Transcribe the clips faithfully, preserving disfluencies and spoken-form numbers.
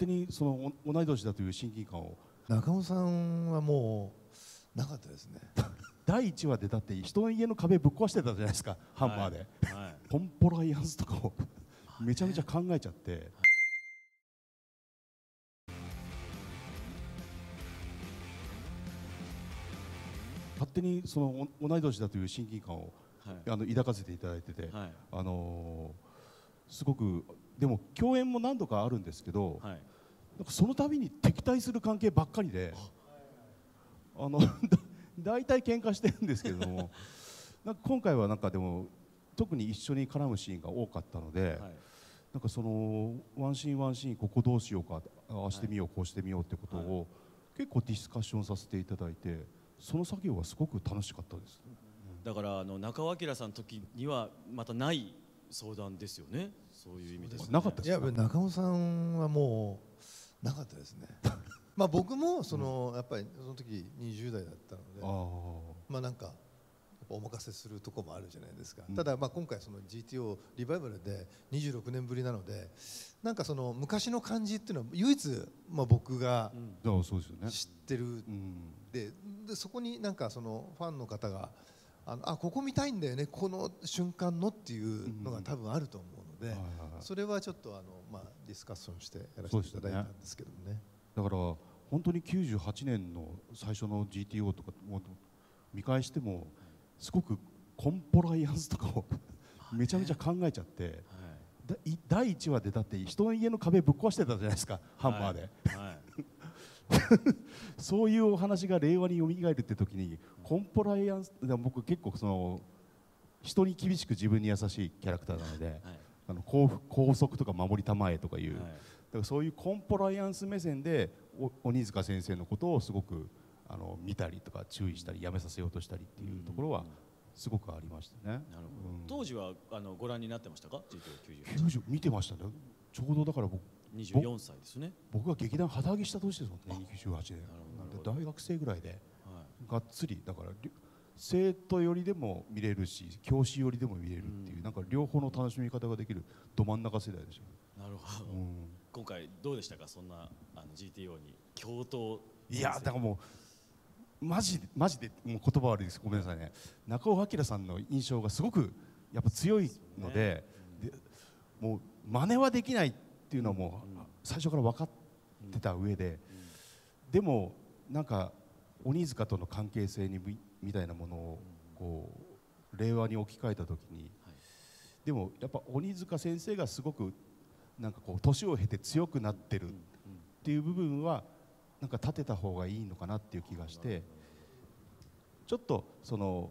手にそのお同い年だという親近感を。 中尾さんはもうなかったですね。 だいいちわでだって人の家の壁ぶっ壊してたじゃないですか、ハンマーで、はいはい、コンプライアンスとかをめちゃめちゃ考えちゃって、勝手にその同い年だという親近感を、はい、あの抱かせていただいてて、はい、あのー、すごくでも共演も何度かあるんですけど、はい、なんかその度に敵対する関係ばっかりで、あの大体喧嘩してるんですけれどもなんか今回はなんかでも特に一緒に絡むシーンが多かったので、はい、なんかそのワンシーンワンシーンここどうしようか、ああしてみよう、こうしてみようってことを結構ディスカッションさせていただいて、その作業がすごく楽しかったです。 だからあの中尾明さんの時にはまたない相談ですよね。そういう意味ですね。 なかったですか。 いや中尾さんはもうなかったですね。まあ僕もその、うん、やっぱりその時にじゅう代だったので、あまあなんかやっぱお任せするところもあるじゃないですか。うん、ただまあ今回その ジーティーオー リバイバルでにじゅうろくねんぶりなので、なんかその昔の感じっていうのは唯一まあ僕が知ってる、うん、で, でそこになんかそのファンの方があのあここ見たいんだよねこの瞬間のっていうのが多分あると思うので、それはちょっとあのまあディスカッションしてやらせていただいたんですけどもね。 だから本当にきゅうじゅうはちねんの最初の ジーティーオー とか見返してもすごくコンプライアンスとかをめちゃめちゃ考えちゃって、だだいいちわでだって人の家の壁ぶっ壊してたじゃないですか、ハンマーで、はいはい、そういうお話が令和によみがえるって時にコンプライアンス、僕結構その人に厳しく自分に優しいキャラクターなので、はい、あの校則とか守りたまえとかいう、はい、だからそういうコンプライアンス目線で鬼塚先生のことをすごくあの見たりとか注意したりやめさせようとしたりっていうところはすごくありましたね。なるほど、 うん、当時はあのご覧になってましたか。ジーティーオーきゅうじゅうはちきゅうじゅう見てましたね。ちょうどだから僕にじゅうよんさいですね。 僕が劇団旗揚げした年ですもんね。きゅうじゅうはちねんで大学生ぐらいで、はい、がっつりだから生徒よりでも見れるし教師よりでも見れるっていう、うん、なんか両方の楽しみ方ができるど真ん中世代でしょ。 なるほど、うん、今回どうでしたか。そんなあの ジーティーオー に共闘。 いやだからもうマジでマジでもう言葉悪いです、ごめんなさいね。中尾明さんの印象がすごくやっぱ強いので、ね、でもう真似はできないっていうのはもう最初から分かってた上で、でもなんか鬼塚との関係性にみたいなものをこう令和に置き換えた時に、でもやっぱ鬼塚先生がすごくなんかこう年を経て強くなってるっていう部分はなんか立てた方がいいのかなっていう気がして、ちょっとその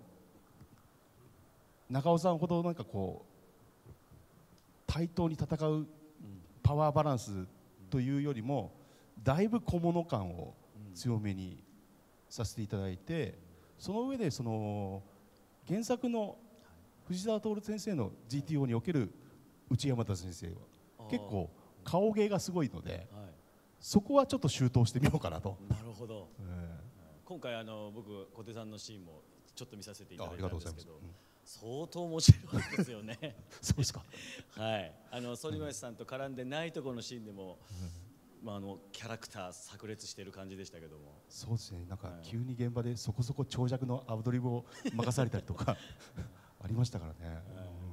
中尾さんほどなんかこう対等に戦うパワーバランスというよりもだいぶ小物感を強めにさせていただいて、その上でその原作の藤沢徹先生の ジーティーオー における内山田先生は結構顔芸がすごいので、そこはちょっと周到してみようかなと。 なるほど、えー、今回あの僕小手さんのシーンもちょっと見させていただいたんですけど、相当面白いですよね。 そうですか。 はい、あの反町さんと絡んでないところのシーンでも、うん、まああのキャラクター炸裂している感じでしたけども。 そうですね。なんか急に現場でそこそこ長尺のアドリブを任されたりとかありましたからね。はい、